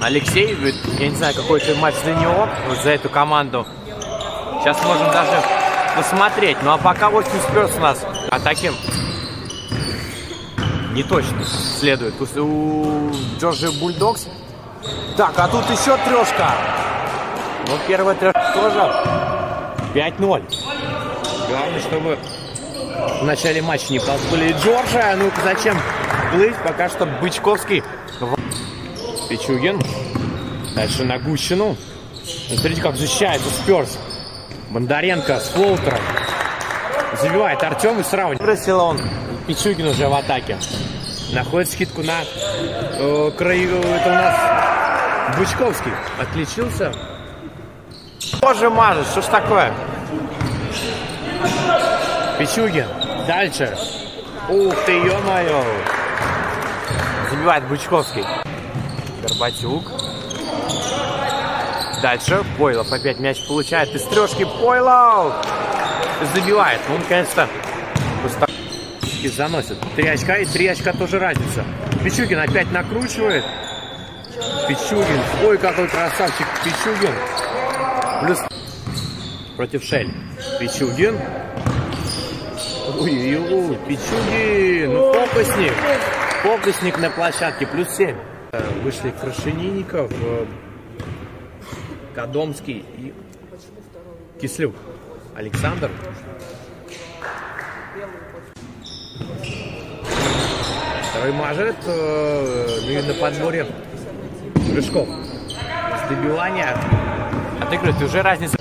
Алексей, я не знаю, какой это матч для него, вот за эту команду. Сейчас можем даже посмотреть. Ну а пока 8 Спёрс у нас атаки не точно следует. У Джорджии Бульдогс. Так, а тут еще трешка. Ну, первая трешка тоже 5-0. Главное, чтобы в начале матча не подплыли Джорджия. Ну, зачем плыть? Пока что Бычковский. Пичугин. Дальше на Гущину. Смотрите, как защищается Спёрс. Бондаренко с флоутером. Забивает Артем и сравнивает. Бросил он. Пичугин уже в атаке. Находит скидку на краю. Это у нас Бычковский. Отличился. Тоже мажет. Что ж такое? Пичугин. Дальше. Ух ты, ё-моё. Забивает Бычковский. Горбатюк. Дальше Пойлов опять мяч получает из трешки. Пойлов забивает. Ну, наконец-то заносит. 3 очка и 3 очка тоже разница. Пичугин опять накручивает. Пичугин. Ой, какой красавчик Пичугин. Плюс против Шель. Пичугин. Ой-ой-ой, Пичугин. Ну, фокусник. Фокусник на площадке. Плюс 7. Вышли Крашенинников, Кадомский и Кислюк. Александр. Второй мажет. Ну, на подборе Рыжков. С добивания отыгрывает. Уже разница.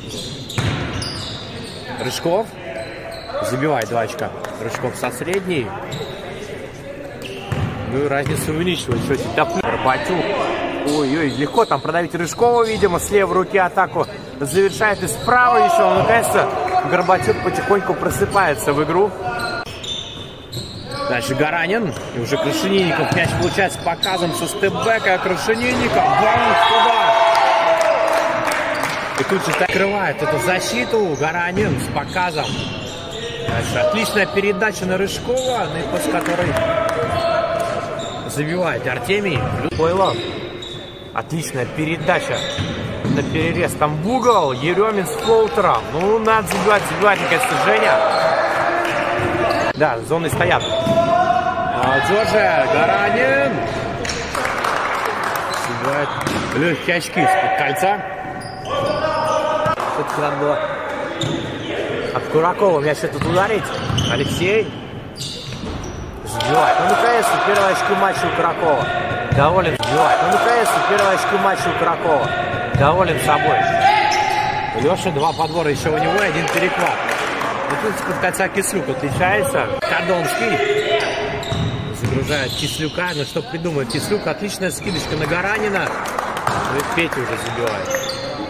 Рыжков забивает 2 очка. Рыжков со средней. Ну и разницу увеличивает. Горбатюк. Ой-ой, легко там продавить Рыжкова, видимо, с левой руки атаку завершает и справа еще. Ну, наконец-то Горбатюк потихоньку просыпается в игру. Дальше Гаранин. И уже Крашенинников мяч получает с показом со степбэка. Крашенинников. Бам! Туда! И тут же открывает эту защиту. Гаранин с показом. Дальше отличная передача на Рыжкова, после которой забивает Артемий. Пойлов. Отличная передача на перерез. Там в угол. Еремин с флоутером. Ну, надо забивать, наконец-то, Женя. Да, зоны стоят. Джорджия, Гаранин. Забивает легкие очки из-под кольца. Все-таки надо было от Куракова мяч тут ударить. Алексей. Забивает. Ну, наконец-то, первые очки матча у Куракова. Доволен забивает. Ну, наконец-то, первые очки матча у Куракова. Доволен собой. Леша, 2 подбора еще у него, 1 перехват. И тут из-под кольца Кислюк отличается. Кадомский загружает Кислюка. Ну, что придумает Кислюк? Отличная скидочка на Гаранина. Ну, и Петя уже забивает.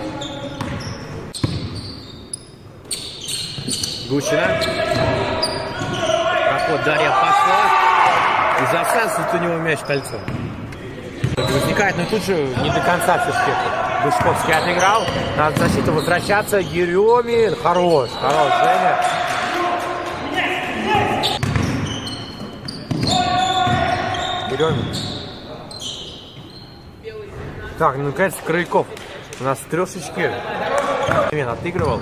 Гущина. Проход, Дарья пошла. И засасывает у него мяч в кольцо. Возникает, но тут же не до конца все-таки Бычковский отыграл. Надо в защиту возвращаться. Еремин. Хорош, Женя. Еремин. Так, ну, наконец, Краяков. У нас трешечки. Отыгрывал.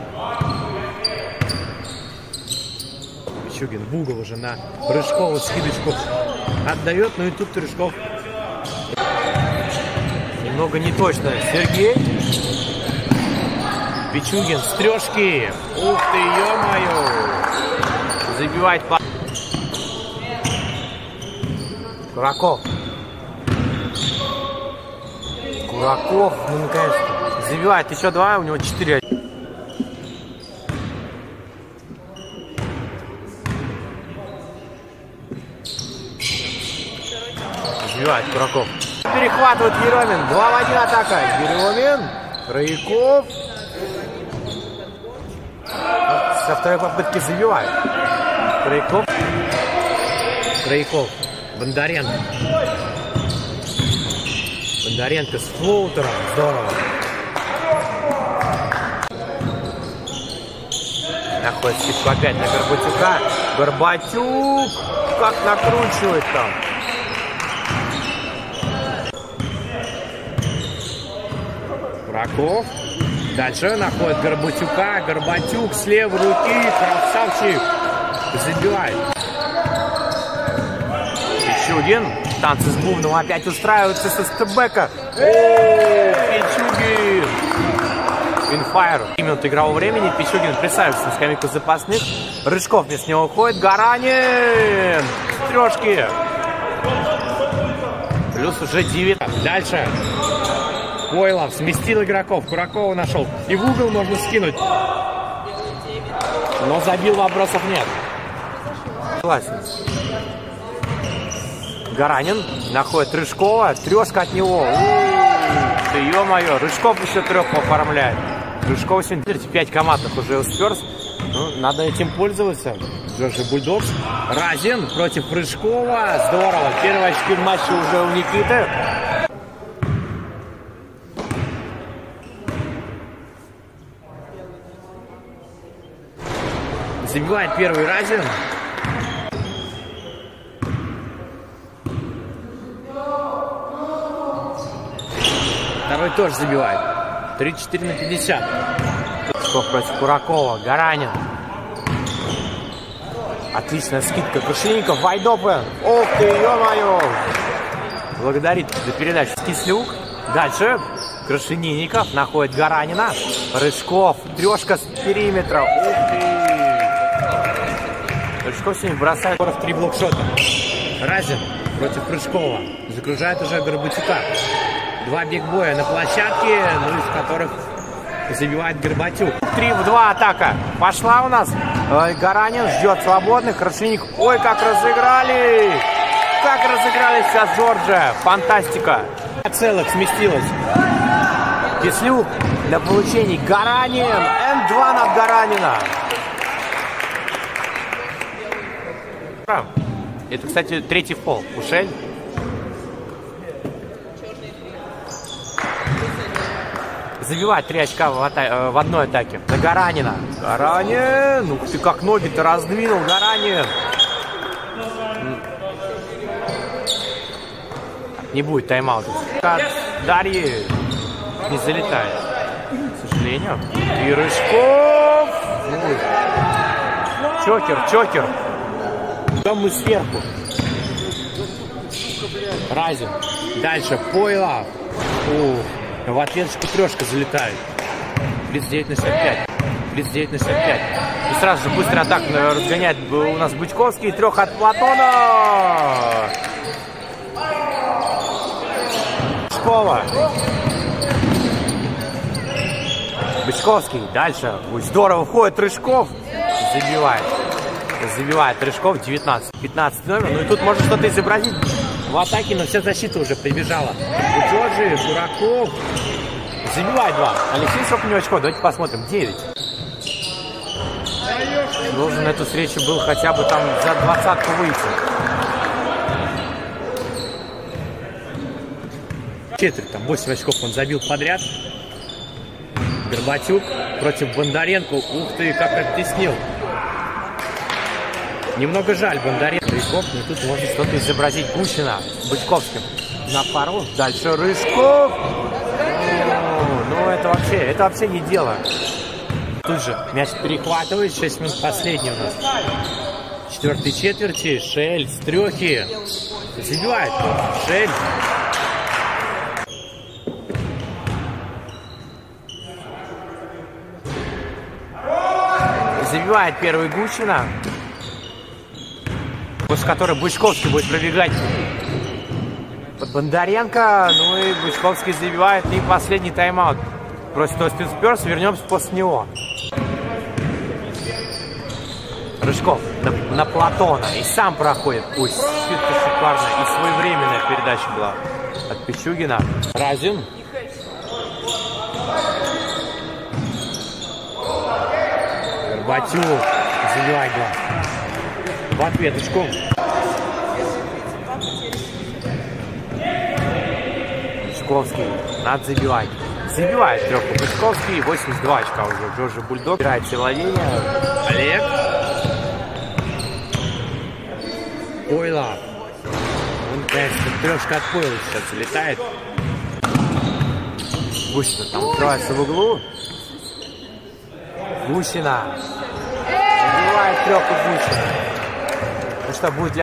Пичугин в угол уже на Рыжкову скидочку отдает. Ну и тут Рыжков немного не точно. Сергей. Пичугин с трешки. Ух ты, ё-моё. Забивает по... Кураков. Кураков, ну наконец-то. Забивает еще 2, у него 4. Забивает Кураков. Перехватывает Еремин. 2 в 1 атака. Еремин. Краяков. Со второй попытки забивает. Краяков. Бондаренко. Бондаренко с флоутером. Здорово. Находит скидку опять на Горбатюка. Горбатюк. Как накручивает там. Кураков. Дальше находит Горбатюка. Горбатюк с левой руки. Красавчик. Забивает. Пичугин. Танцы с бубном опять устраиваются со степбека. Пичугин. Инфайр. 3 минуты игрового времени. Пичугин присаживается на скамейку запасных. Рыжков вместо него уходит. Гаранин. С трешки. Плюс уже 9. Дальше. Койлов сместил игроков. Куракова нашел. И в угол можно скинуть. Но забил, вопросов нет. Согласен. Гаранин находит Рыжкова. Трешка от него. Ты, ё-моё. Рыжков еще трех оформляет. Рыжков сегодня 5 командных уже Спёрс. Ну, надо этим пользоваться. Джорджи Бульдогс. Разин против Рыжкова. Здорово. Первые очки в матче уже у Никиты. Забивает первый Разин. Второй тоже забивает. 34/50. Против Куракова. Гаранин. Отличная скидка. Крушенников. Вайдопен. Ох ты, ё-моё. Благодарит за передачу Кислюк. Дальше. Крушенинников находит Гаранина. Рыжков. Трешка с периметра. Ух ты. Рыжков сегодня бросает в 3 блокшота. Разин против Рыжкова. Загружает уже Горбатюка. 2 бигбоя на площадке, ну из которых забивает Горбатюк. 3 в 2 атака. Пошла у нас. Гаранин ждет свободных. Крушенников. Ой, как разыграли. Как разыграли сейчас Джорджия. Фантастика. Целых сместилась. Кислюк для получения. Гаранин. Н2 над Гаранина. Это, кстати, 3-й фол. Ушель. Забивать 3 очка в одной атаке. На Гаранина. Гаранин. Ух ты, как ноги-то раздвинул. Гаранин. Не будет тайм-аута. Дарьи не залетает. К сожалению. И Рыжков. Чокер. Там мы сверху. Разин. Дальше. Пойлов. В ответочку трешка залетает. 39/65. 39/65. И сразу же быстрый атак разгоняет у нас Бычковский. 3 от Платона. Бычкова. Бычковский. Дальше. Здорово входит Рыжков. Забивает Рыжков. 19 номер. Ну и тут можно что-то изобразить в атаке, но вся защита уже прибежала. У Джорджи, Кураков. Забивает 2. Алексей, сколько у него очков? Давайте посмотрим. 9. Должен на эту встречу был хотя бы там за 20-ку выйти. Четверть, там 8 очков он забил подряд. Горбатюк против Бондаренко. Ух ты, как оттеснил. Немного жаль Бондаренко. Рыжков, но тут можно что-то изобразить. Гущина с Бычковским на пару. Дальше Рыжков. Ну, это вообще не дело. Тут же мяч перехватывает. 6 минут последний у нас. 4-й четверти. Шель с трехи. Забивает. Шель. Забивает первый Гущина. После которой Бычковский будет пробегать под Бондаренко. Ну и Бычковский забивает. И последний тайм-аут. Просит Остин Спёрс. Вернемся после него. Рыжков на Платона. И сам проходит. Пусть скидка шикарная. И своевременная передача была от Пичугина. Разин. Горбатюк. Забивает гол. В ответочку. Бычковский. Надо забивать. Забивает трёхку Бычковский. 82 очка уже. Джорджи Бульдог. Играет все владения. Олег. Пойлов. Он, конечно, трешка от Пойла сейчас залетает. Гущина там укрывается в углу. Гущина. Забивает трёпку Гущина. Ну что, будет ли